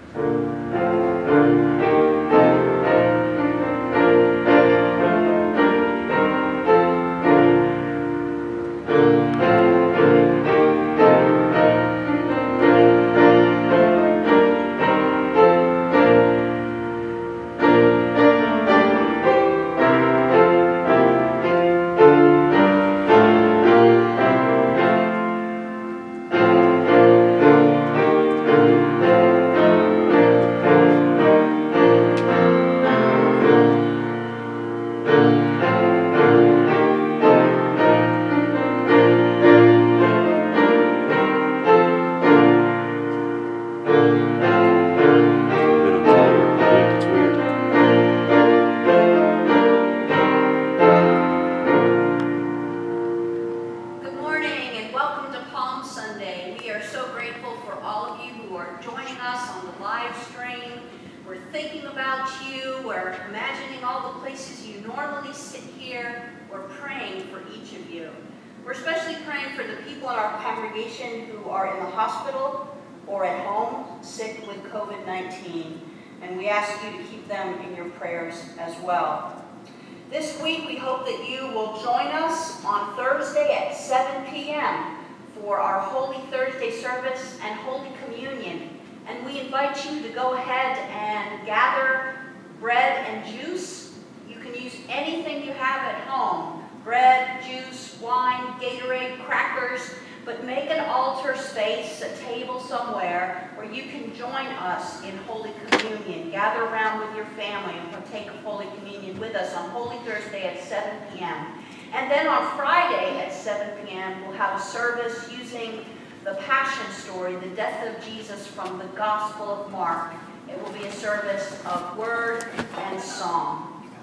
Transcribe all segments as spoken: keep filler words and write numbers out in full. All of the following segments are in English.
COVID nineteen, and we ask you to keep them in your prayers as well. This week, we hope that you will join us on Thursday at seven p m for our Holy Thursday service and Holy Communion. And we invite you to go ahead and gather bread and juice. You can use anything you have at home, bread, juice, wine, Gatorade, crackers, but make an altar space, a table somewhere where you can join us in Holy Communion. Gather around with your family and partake of Holy Communion with us on Holy Thursday at seven p m And then on Friday at seven p m we'll have a service using the Passion story, the death of Jesus from the Gospel of Mark. It will be a service of word and song.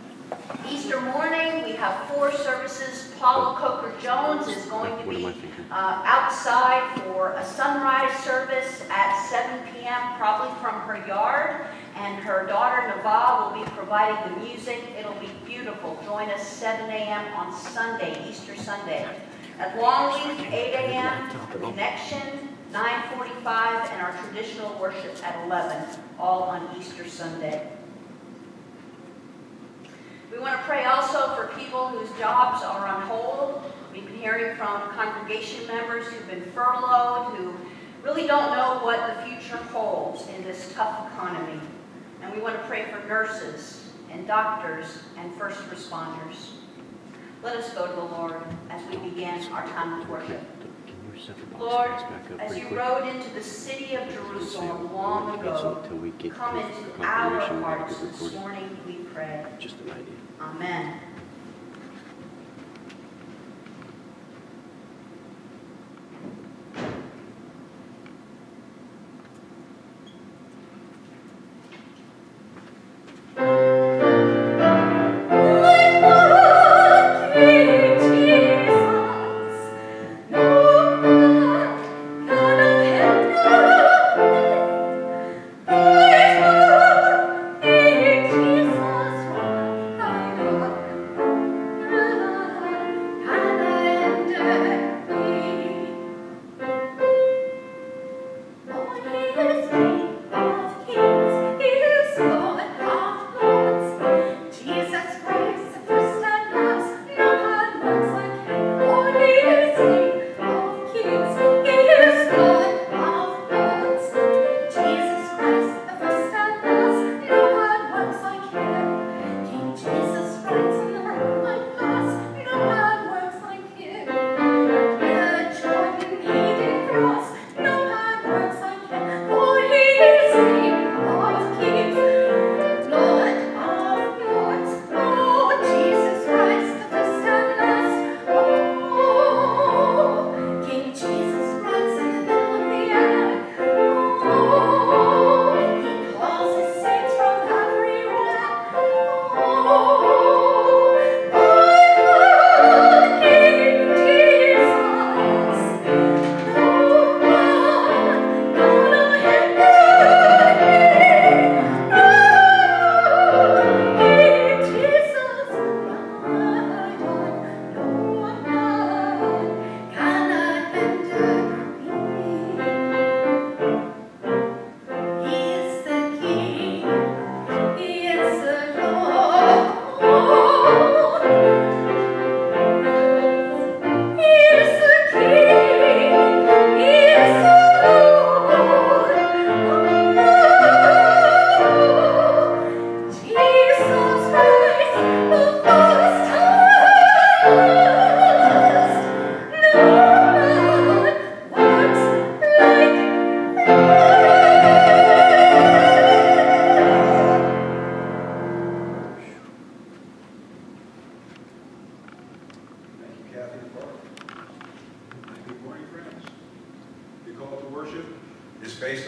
Easter morning, we have four services. Paula Coker-Jones is going to be uh, outside for a sunrise service at seven p m, probably from her yard, and her daughter Nava will be providing the music. It'll be beautiful. Join us seven a m on Sunday, Easter Sunday. At Longleaf, eight a m, Connection, nine forty-five, and our traditional worship at eleven, all on Easter Sunday. We want to pray also for people whose jobs are on hold. We've been hearing from congregation members who've been furloughed, who really don't know what the future holds in this tough economy. And we want to pray for nurses and doctors and first responders. Let us go to the Lord as we begin our time of worship. Lord, as you rode into the city of Jerusalem long ago, come into our hearts this morning, we pray. Just an idea. Amen.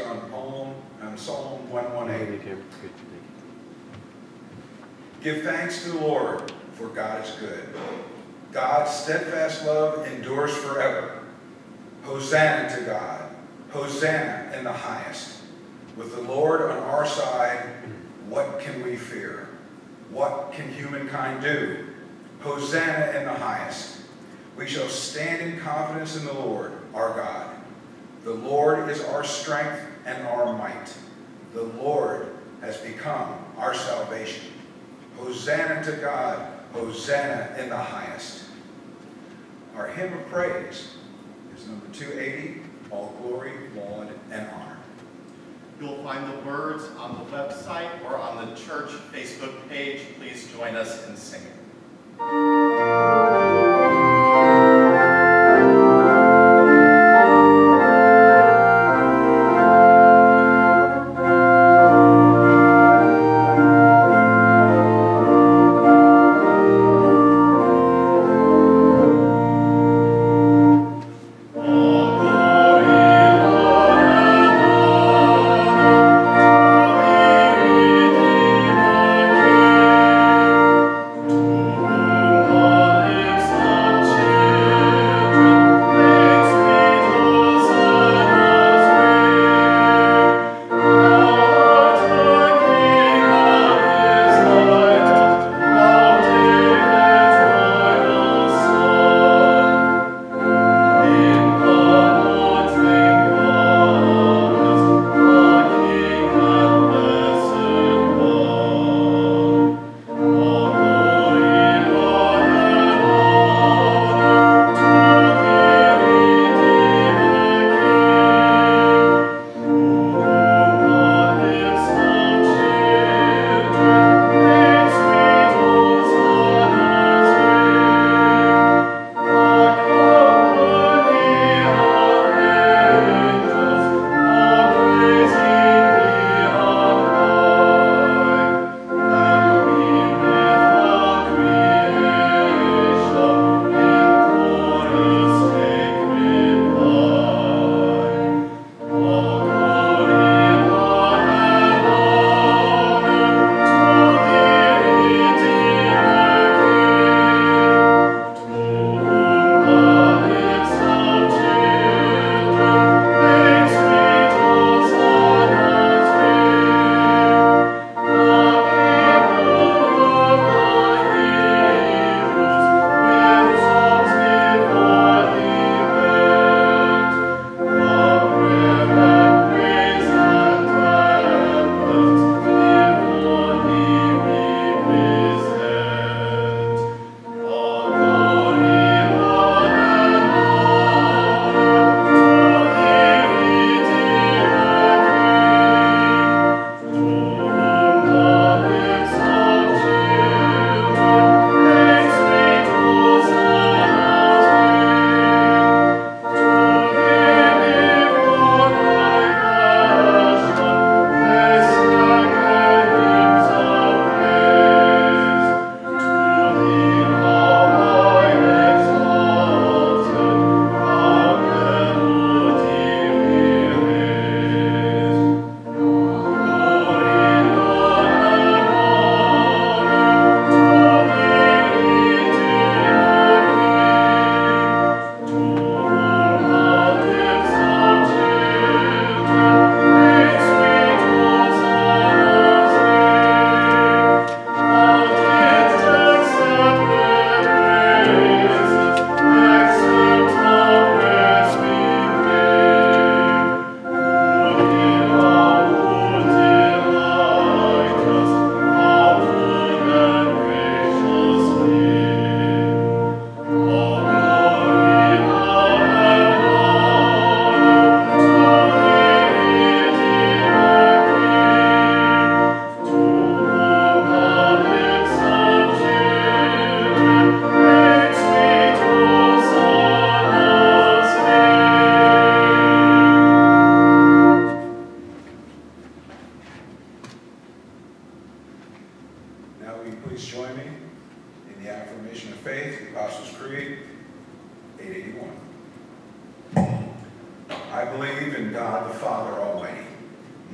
on poem, on Psalm one eighteen. Give thanks to the Lord, for God is good. God's steadfast love endures forever. Hosanna to God. Hosanna in the highest. With the Lord on our side, what can we fear? What can humankind do? Hosanna in the highest. We shall stand in confidence in the Lord, our God. The Lord is our strength and our might. The Lord has become our salvation. Hosanna to God. Hosanna in the highest. Our hymn of praise is number two eighty, All Glory, Laud, and Honor. You'll find the words on the website or on the church Facebook page. Please join us in singing. Oh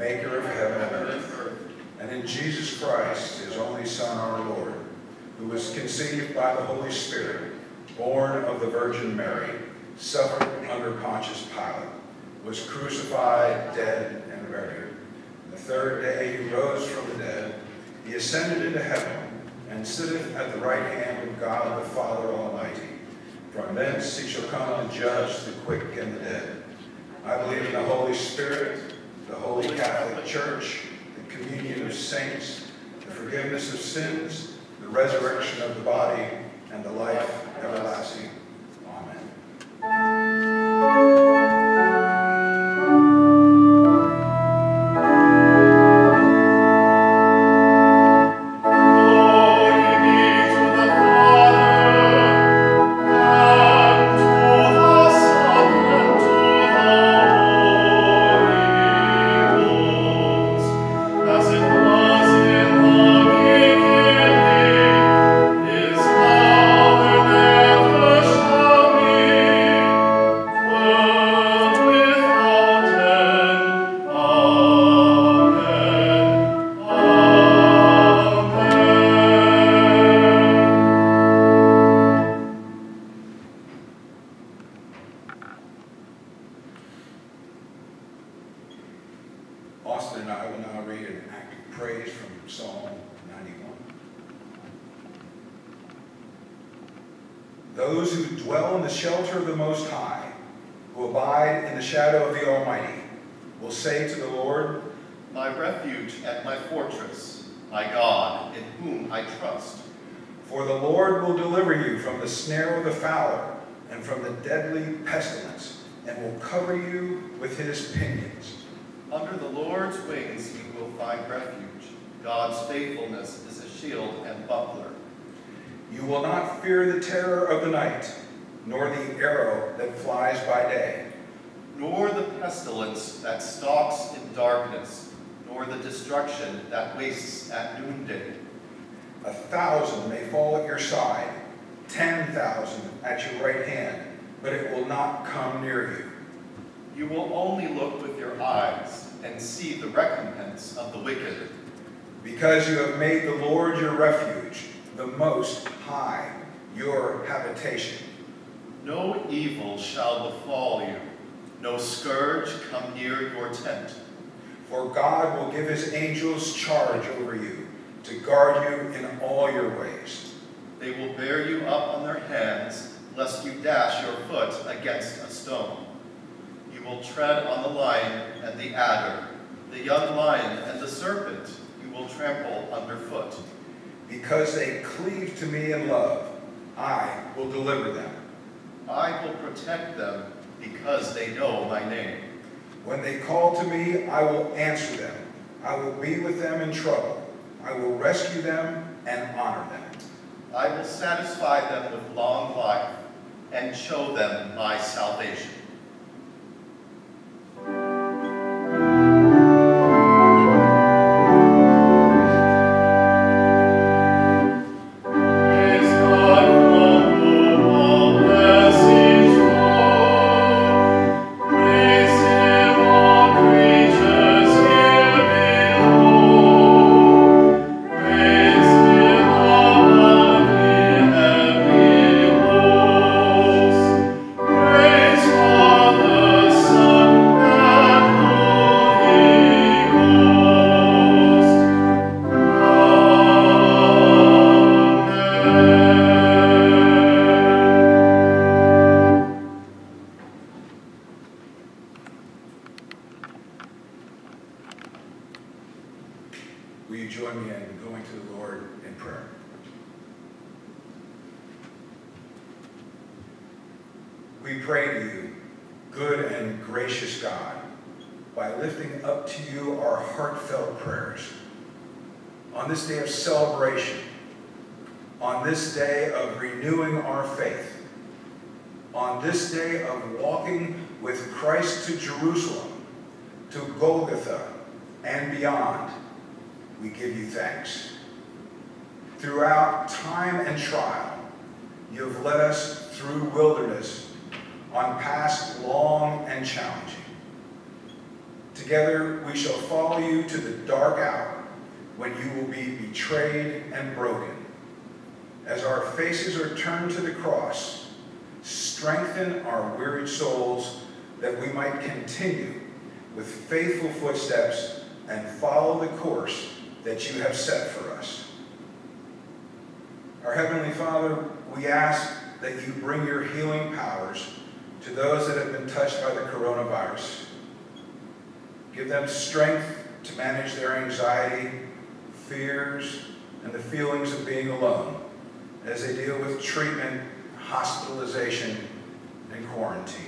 maker of heaven and earth, and in Jesus Christ, his only Son, our Lord, who was conceived by the Holy Spirit, born of the Virgin Mary, suffered under Pontius Pilate, was crucified, dead, and buried. The third day he rose from the dead. He ascended into heaven, and sitteth at the right hand of God the Father Almighty. From thence he shall come to judge the quick and the dead. I believe in the Holy Spirit, the Holy Catholic Church, the communion of saints, the forgiveness of sins, the resurrection of the body, and the life everlasting. Amen. Austin and I will now read an act of praise from Psalm ninety-one. Those who dwell in the shelter of the Most High, who abide in the shadow of the Almighty, will say to the Lord, my refuge and my fortress, my God, in whom I trust. For the Lord will deliver you from the snare of the fowler and from the deadly pestilence, and will cover you with his pinions. Under the Lord's wings you will find refuge. God's faithfulness is a shield and buckler. You will not fear the terror of the night, nor the arrow that flies by day, nor the pestilence that stalks in darkness, nor the destruction that wastes at noonday. A thousand may fall at your side, ten thousand at your right hand, but it will not come near you. You will only look with your eyes and see the recompense of the wicked. Because you have made the Lord your refuge, the Most High, your habitation. No evil shall befall you, no scourge come near your tent. For God will give his angels charge over you, to guard you in all your ways. They will bear you up on their hands, lest you dash your foot against a stone. You will tread on the lion and the adder, the young lion and the serpent you will trample underfoot. Because they cleave to me in love, I will deliver them. I will protect them because they know my name. When they call to me, I will answer them. I will be with them in trouble. I will rescue them and honor them. I will satisfy them with long life and show them my salvation. Will you join me in going to the Lord in prayer? We pray to you, good and gracious God, by lifting up to you our heartfelt prayers. On this day of celebration, on this day of renewing our faith, on this day of walking with Christ to Jerusalem, to Golgotha and beyond, we give you thanks. Throughout time and trial, you have led us through wilderness on paths long and challenging. To Together we shall follow you to the dark hour when you will be betrayed and broken. As our faces are turned to the cross, strengthen our wearied souls that we might continue with faithful footsteps and follow the course that you have set for us. Our Heavenly Father, we ask that you bring your healing powers to those that have been touched by the coronavirus. Give them strength to manage their anxiety, fears, and the feelings of being alone as they deal with treatment, hospitalization, and quarantine.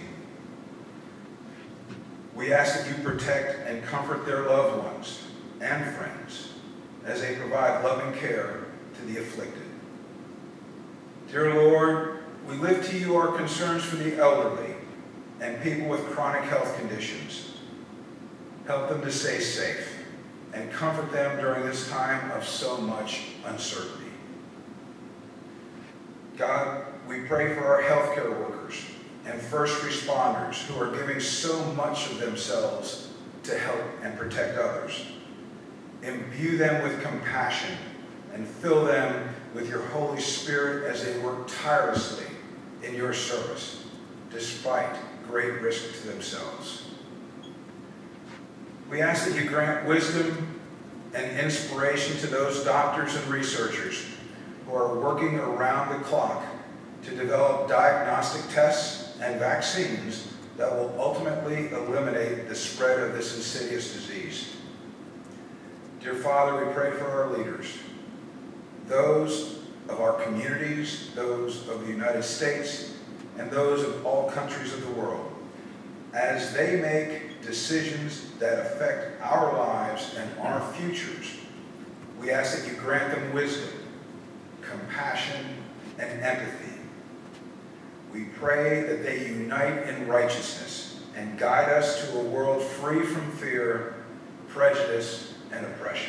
We ask that you protect and comfort their loved ones and friends as they provide loving care to the afflicted. Dear Lord, we lift to you our concerns for the elderly and people with chronic health conditions. Help them to stay safe and comfort them during this time of so much uncertainty. God, we pray for our healthcare workers and first responders who are giving so much of themselves to help and protect others. Imbue them with compassion and fill them with your Holy Spirit as they work tirelessly in your service, despite great risk to themselves. We ask that you grant wisdom and inspiration to those doctors and researchers who are working around the clock to develop diagnostic tests and vaccines that will ultimately eliminate the spread of this insidious disease. Dear Father, we pray for our leaders, those of our communities, those of the United States, and those of all countries of the world, as they make decisions that affect our lives and our futures. We ask that you grant them wisdom, compassion, and empathy. We pray that they unite in righteousness and guide us to a world free from fear, prejudice, and oppression.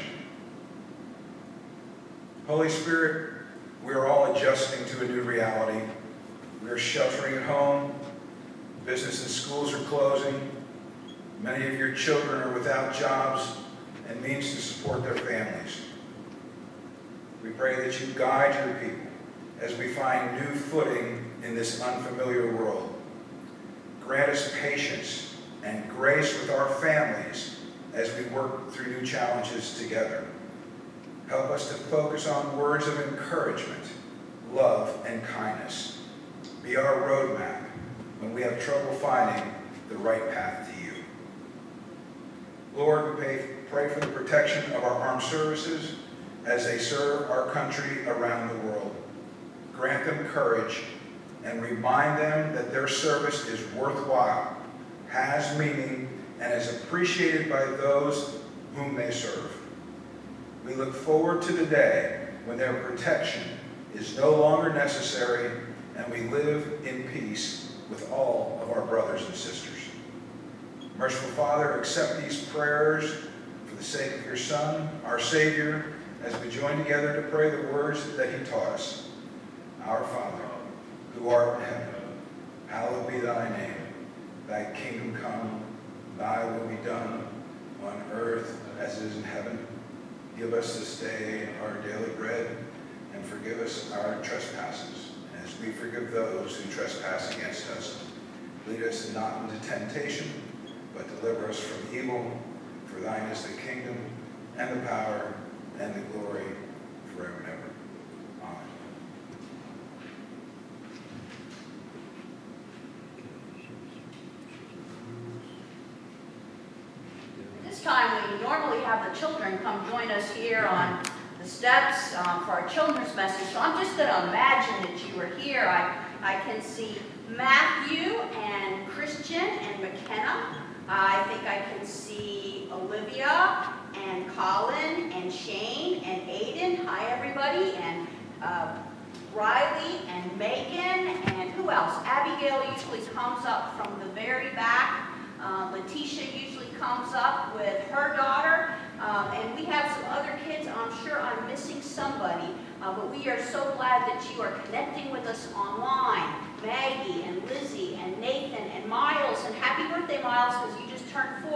Holy Spirit, we are all adjusting to a new reality. We are sheltering at home. Business and schools are closing. Many of your children are without jobs and means to support their families. We pray that you guide your people as we find new footing in this unfamiliar world. Grant us patience and grace with our families as we work through new challenges together. Help us to focus on words of encouragement, love, and kindness. Be our roadmap when we have trouble finding the right path to you. Lord, we pray, pray for the protection of our armed services as they serve our country around the world. Grant them courage and remind them that their service is worthwhile, has meaning, and is appreciated by those whom they serve. We look forward to the day when their protection is no longer necessary and we live in peace with all of our brothers and sisters. Merciful Father, accept these prayers for the sake of your Son, our Savior, as we join together to pray the words that he taught us. Our Father, who art in heaven, hallowed be thy name. Thy kingdom come, thy will be done, on earth as it is in heaven. Give us this day our daily bread, and forgive us our trespasses, as we forgive those who trespass against us. Lead us not into temptation, but deliver us from evil. For thine is the kingdom, and the power, and the glory, forever and ever. Amen. At this time, we normally have the children come join us here on the steps um, for our children's message. So I'm just going to imagine that you are here. I, I can see Matthew and Christian and McKenna. I think I can see Olivia and Colin and Shane and Aiden. Hi, everybody. And uh, Riley and Megan. And who else? Abigail usually comes up from the very back. Uh, Letitia usually comes up with her daughter. Um, and we have some other kids. I'm sure I'm missing somebody. Uh, but we are so glad that you are connecting with us online. Maggie and Lizzie and Nathan and Miles. And happy birthday, Miles, because you just turned four.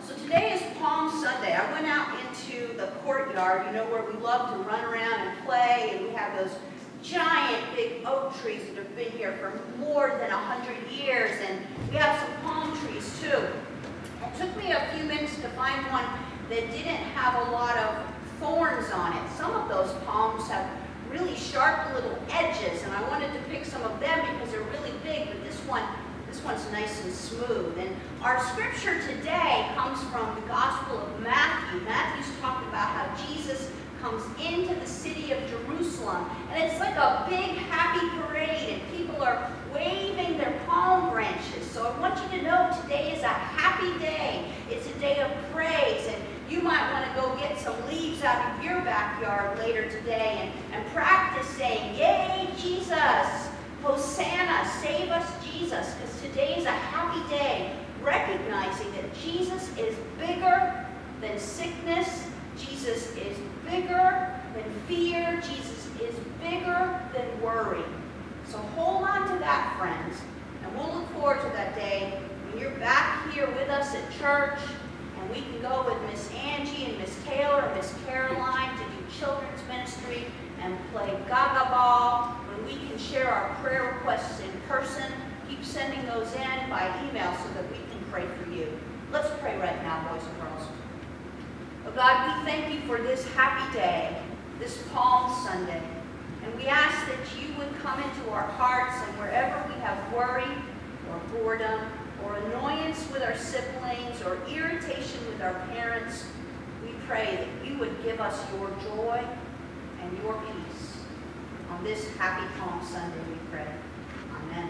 So today is Palm Sunday. I went out into the courtyard, you know, where we love to run around and play, and we have those giant big oak trees that have been here for more than a hundred years, and we have some palm trees too. It took me a few minutes to find one that didn't have a lot of thorns on it. Some of those palms have really sharp little edges, and I wanted to pick some of them because they're really big, but this one This one's nice and smooth. And our scripture today comes from the Gospel of Matthew. Matthew's talking about how Jesus comes into the city of Jerusalem. And it's like a big happy parade, and people are waving their palm branches. So I want you to know today is a happy day. It's a day of praise. And you might want to go get some leaves out of your backyard later today and, and practice saying, "Yay, Jesus! Hosanna, save us, Jesus," because today is a happy day, recognizing that Jesus is bigger than sickness, Jesus is bigger than fear, Jesus is bigger than worry. So hold on to that, friends, and we'll look forward to that day when you're back here with us at church, and we can go with Miss Angie and Miss Taylor and Miss Caroline to do children's ministry and play gaga ball, when we can share our prayer requests in person. Keep sending those in by email so that we can pray for you. Let's pray right now, boys and girls. Oh God, we thank you for this happy day, this Palm Sunday. And we ask that you would come into our hearts, and wherever we have worry or boredom or annoyance with our siblings or irritation with our parents, we pray that you would give us your joy and your peace. On this happy Palm Sunday we pray. Amen.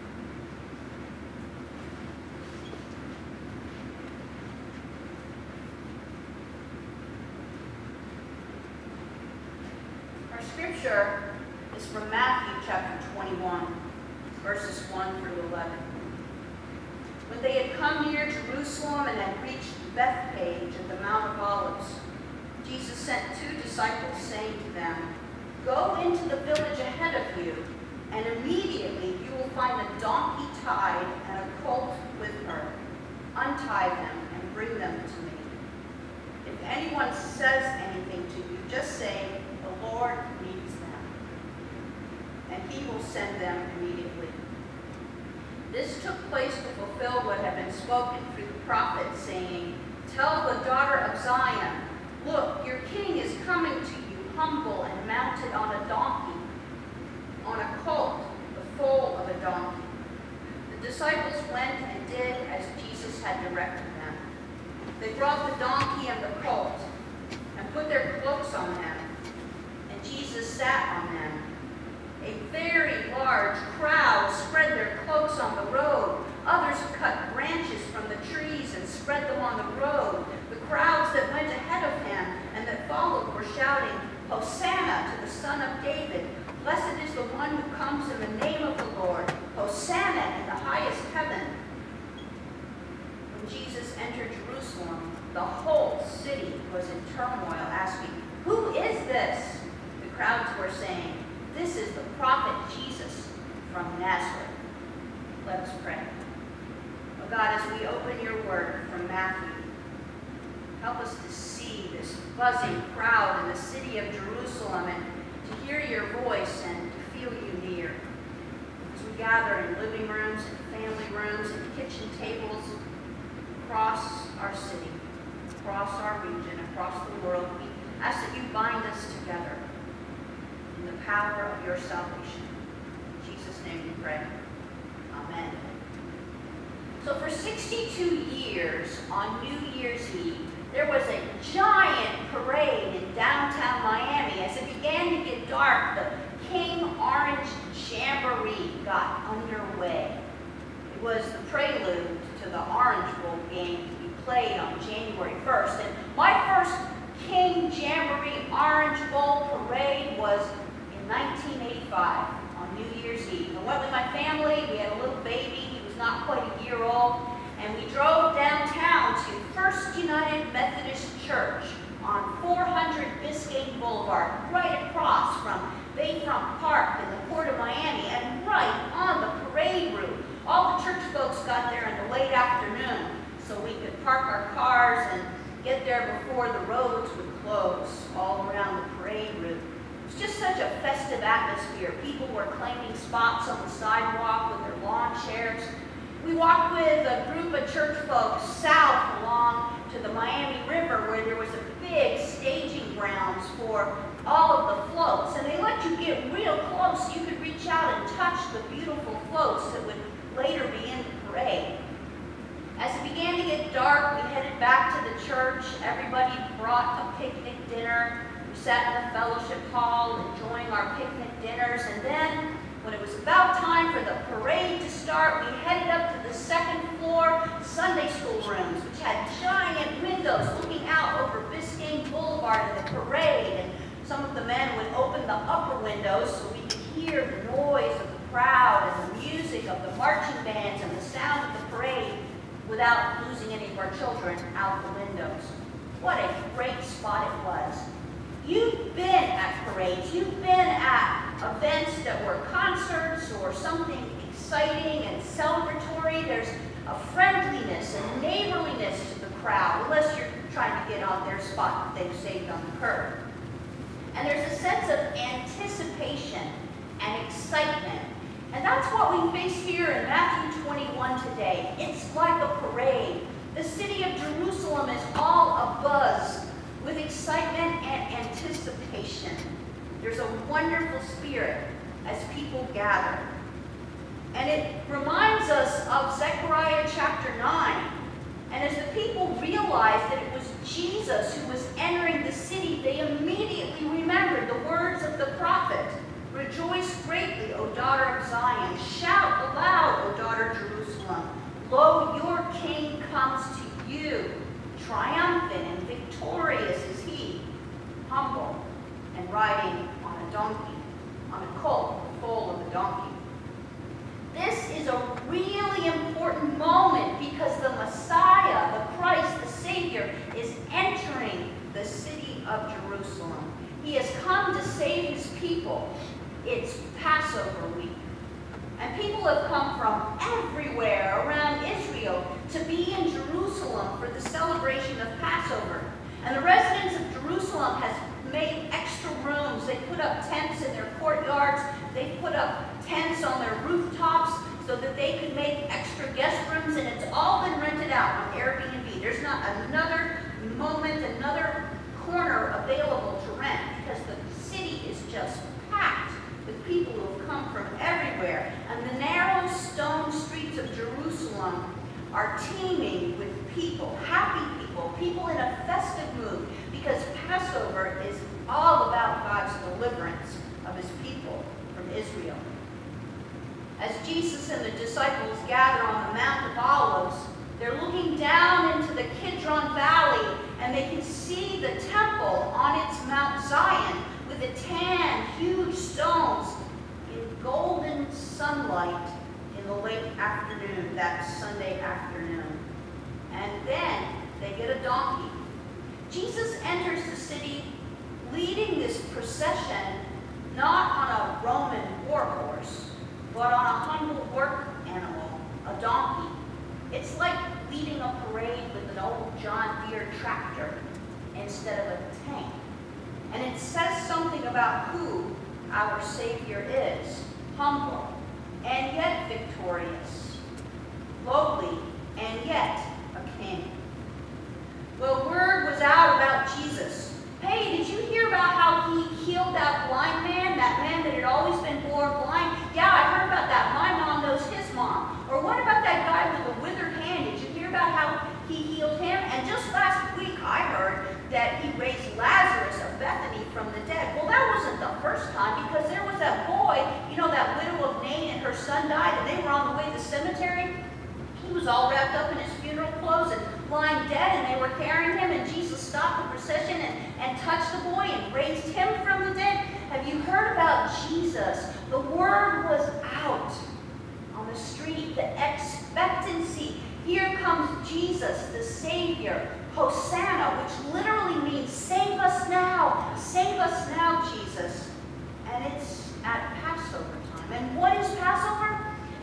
Our scripture is from Matthew chapter twenty-one, verses one through eleven. When they had come near Jerusalem and had reached Bethphage at the Mount of Olives, Jesus sent two disciples, saying to them, "Go into the village ahead of you, and immediately you will find a donkey tied and a colt with her. Untie them and bring them to me. If anyone says anything to you, just say, 'The Lord needs them,' and he will send them immediately." This took place to fulfill what had been spoken through the prophet, saying, "Tell the daughter of Zion, look, your king is coming to you, humble and mounted on a donkey, on a colt, the foal of a donkey." The disciples went and did as Jesus had directed them. They brought the donkey and the colt and put their cloaks on them, and Jesus sat on them. A very large crowd spread their cloaks on the road. Others cut branches from the trees and spread them on the road. The crowds that went ahead of him and that followed were shouting, "Hosanna to the Son of David. Blessed is the one who comes in the name of the Lord. Hosanna in the highest heaven." When Jesus entered Jerusalem, the whole city was in turmoil, asking, "Who is this?" The crowds were saying, "This is the prophet Jesus from Nazareth." Let us pray. Oh God, as we open your word from Matthew, help us to see this buzzing crowd in the city of Jerusalem and to hear your voice and to feel you near. As we gather in living rooms and family rooms and kitchen tables across our city, across our region, across the world, we ask that you bind us together in the power of your salvation. In Jesus' name we pray. Amen. So for sixty-two years, on New Year's Eve, there was a giant parade in downtown Miami. As it began to get dark, the King Orange Jamboree got underway. It was the prelude to the Orange Bowl game to be played on January first. And my first King Jamboree Orange Bowl parade was in nineteen eighty-five on New Year's Eve. I went with my family. We had a little baby. He was not quite a year old. And we drove downtown to First United Methodist Church on four hundred Biscayne Boulevard, right across from Bayfront Park in the Port of Miami, and right on the parade route. All the church folks got there in the late afternoon so we could park our cars and get there before the roads would close all around the parade route. It was just such a festive atmosphere. People were claiming spots on the sidewalk with their lawn chairs. We walked with a group of church folks south along to the Miami River where there was a big staging grounds for all of the floats. And they let you get real close. You could reach out and touch the beautiful floats that would later be in the parade. As it began to get dark, we headed back to the church. Everybody brought a picnic dinner. We sat in the fellowship hall enjoying our picnic dinners. And then, when it was about time for the parade to start, we headed up to the second floor Sunday school rooms, which had giant windows looking out over Biscayne Boulevard and the parade. And some of the men would open the upper windows so we could hear the noise of the crowd and the music of the marching bands and the sound of the parade without losing any of our children out the windows. What a great spot it was. You've been at parades, you've been at events that were concerts or something exciting and celebratory. There's a friendliness and neighborliness to the crowd, unless you're trying to get on their spot that they've saved on the curb. And there's a sense of anticipation and excitement. And that's what we face here in Matthew twenty-one today. It's like a parade. The city of Jerusalem is all abuzz with excitement and anticipation. There's a wonderful spirit as people gather. And it reminds us of Zechariah chapter nine. And as the people realized that it was Jesus who was entering the city, they immediately remembered the words of the prophet. Rejoice greatly, O daughter of Zion. Shout aloud, O daughter of Jerusalem. Lo, your king comes to you. Triumphant and victorious is he, humble and riding on a donkey, on a colt, the foal of a donkey. This is a really important moment because the Messiah, the Christ, the Savior, is entering the city of Jerusalem. He has come to save his people. It's Passover week. And people have come from everywhere around Israel to be in Jerusalem for the celebration of Passover. And the residents of Jerusalem has made extra rooms. They put up tents in their courtyards. They put up tents on their rooftops so that they could make extra guest rooms. And it's all been rented out on Airbnb. There's not another moment, another corner available to rent because the city is just packed with people who have come from everywhere. And the narrow stone streets of Jerusalem are teeming with people, happy people, people in a festive mood, because Passover is all about God's deliverance of his people from Israel. As Jesus and the disciples gather on the Mount of Olives, they're looking down into the Kidron Valley, and they can see the temple on its Mount Zion with the tan, huge stones in golden sunlight in the late afternoon, that Sunday afternoon. And then they get a donkey. Jesus enters the city leading this procession not on a Roman war horse, but on a humble work animal, a donkey. It's like leading a parade with an old John Deere tractor instead of a tank. And it says something about who our Savior is. Humble and yet victorious. Lowly and yet a king. Well, word was out about Jesus. Hey, did you hear about how he healed that blind man? That man that had always been born blind? Yeah, I heard about that. My mom knows his mom. Or what about that guy with the withered hand? Did you hear about how he healed him? And just last week I heard that he raised Lazarus of Bethany from the dead. Well, that wasn't the first time, because there was that boy, you know, that widow of Nain, and her son died, and they were on the way to the cemetery. He was all wrapped up in his funeral clothes and lying dead, and they were carrying him, and Jesus stopped the procession and, and touched the boy and raised him from the dead. Have you heard about Jesus? The word was out on the street, the expectancy. Here comes Jesus, the Savior. Hosanna, which literally means save us now, save us now, Jesus. And it's at Passover time. And what is Passover?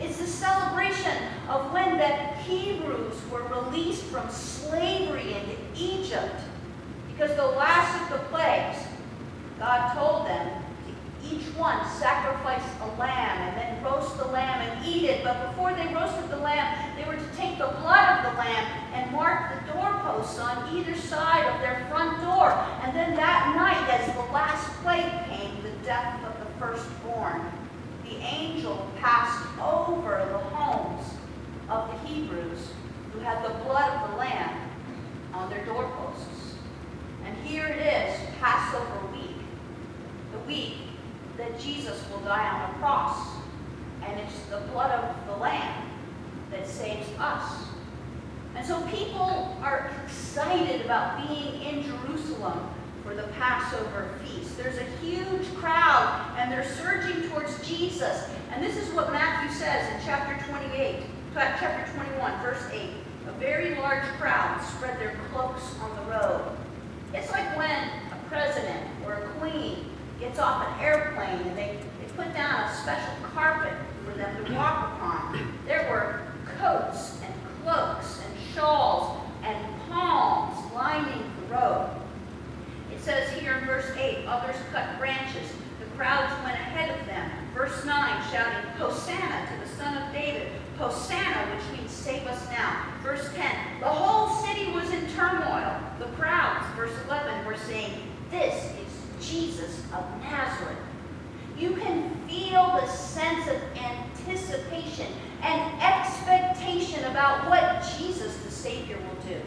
It's the celebration of when the Hebrews were released from slavery into Egypt. Because the last of the plagues, God told them to each one sacrifice a lamb and then roast the lamb and eat it. But before they roasted the lamb, they were to take the blood of the lamb and mark the doorposts on either side of their front door. And then that night, as the last plague came, the death of the firstborn, the angel passed over the homes of the Hebrews who had the blood of the lamb on their doorposts. And here it is, Passover week, the week that Jesus will die on the cross. And it's the blood of the lamb that saves us. And so people are excited about being in Jerusalem for the Passover feast. There's a huge crowd, and they're surging towards Jesus. And this is what Matthew says in chapter twenty-eight, chapter twenty-one, verse eight. A very large crowd spread their cloaks on the road. It's like when a president or a queen gets off an airplane and they, they put down a special carpet for them to walk upon. There were coats and cloaks and shawls and palms lining the road. It says here in verse eight, others cut branches. The crowds went ahead of them. Verse nine, shouting, Hosanna to the Son of David. Hosanna, which means save us now. Verse ten, the whole city was in turmoil. The crowds, verse eleven, were saying, this is Jesus of Nazareth. You can feel the sense of anticipation and expectation about what Jesus the Savior will do.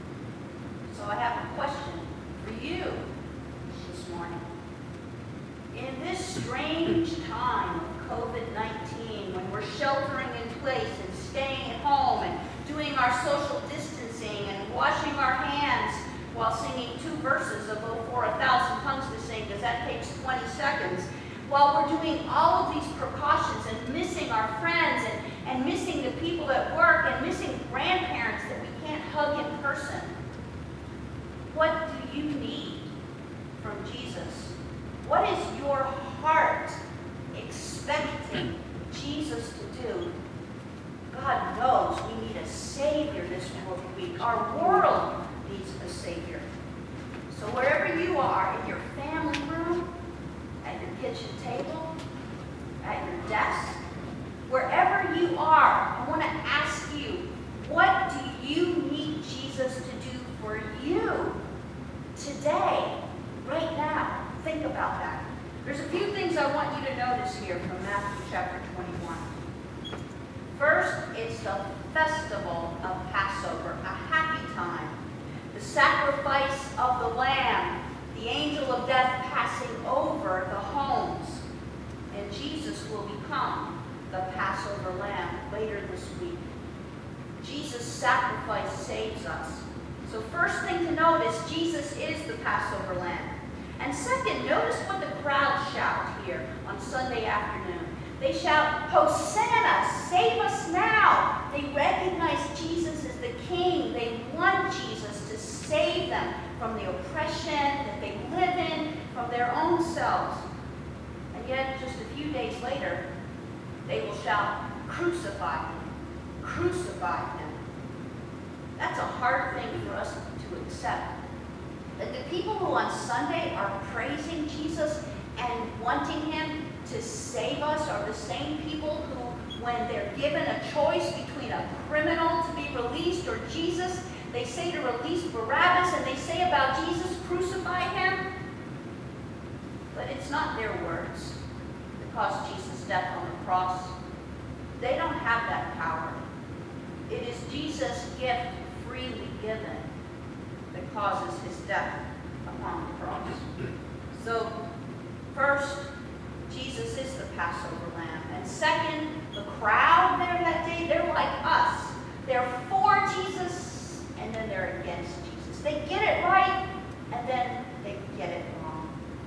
So I have a question for you this morning. In this strange time of COVID nineteen, when we're sheltering in place and staying at home and doing our social distancing and washing our hands while singing two verses of Oh For a Thousand Tongues to Sing, because that takes twenty seconds, while we're doing all of these precautions and missing our friends and, and missing the people at work and missing grandparents that we can't hug in person, what do you need from Jesus? What is your heart expecting Jesus to do? God knows we need a Savior this week. Our world needs a Savior. So wherever you are, in your family room, at your kitchen table, at your desk, wherever you are, I want to ask you, what do you need Jesus to do for you today, right now? Think about that. There's a few things I want you to notice here from Matthew chapter twenty-one. First, it's the festival of Passover, a happy time. The sacrifice of the Lamb, the angel of death passing over the homes. And Jesus will become the Passover Lamb later this week. Jesus' sacrifice saves us. So first thing to notice, Jesus is the Passover Lamb. And second, notice what the crowd shout here on Sunday afternoon. They shout, Hosanna, save us now. They recognize Jesus as the King. They want Jesus to save them from the oppression that they live in, from their own selves. And yet, just a few days later, they will shout, crucify him, crucify him. That's a hard thing for us to accept. That the people who on Sunday are praising Jesus and wanting him to save us are the same people who, when they're given a choice between a criminal to be released or Jesus, they say to release Barabbas, and they say about Jesus, crucify him. But it's not their words that caused Jesus' death on the cross. They don't have that power. It is Jesus' gift freely given that causes his death upon the cross. So, first, Jesus is the Passover Lamb. And second, the crowd there that day, they're like us. They're for Jesus, and then they're against Jesus. They get it right, and then they get it wrong.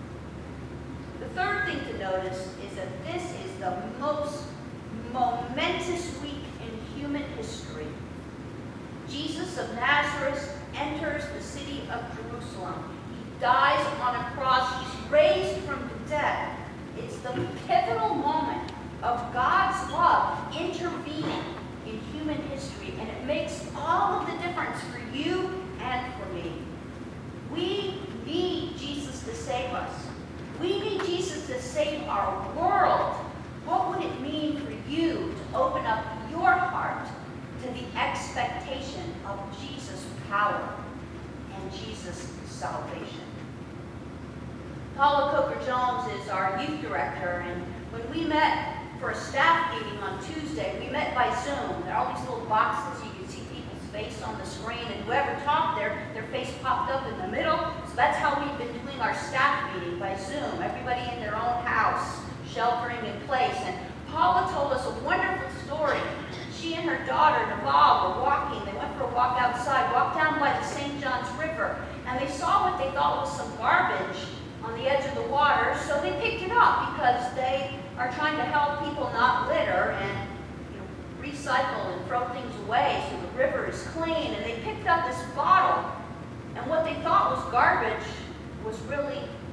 The third thing to notice is that this is the most momentous week in human history. Jesus of Nazareth enters the city of Jerusalem. He dies on a cross. He's raised from the dead. It's the pivotal moment of God's love intervening in human history, and it makes all of the difference for you and for me. We need Jesus to save us. We need Jesus to save our world. What would it mean for you to open up your heart to the expectation of Jesus' power and Jesus' salvation? Paula Coker-Jones is our youth director, and when we met for a staff meeting on Tuesday, we met by Zoom. There are all these little boxes. You can see people's face on the screen, and whoever talked there, their face popped up in the middle. So that's how we've been doing our staff meeting, by Zoom. Everybody in their own house, sheltering in place. And Paula told us a wonderful story. She and her daughter, Naval, were walking. They went for a walk outside, walked down by the Saint Johns River, and they saw what they thought was some garbage on the edge of the water, so they picked it up because they are trying to help people not litter and, you know, recycle and throw things away so the river is clean. And they picked up this bottle, and what they thought was garbage was really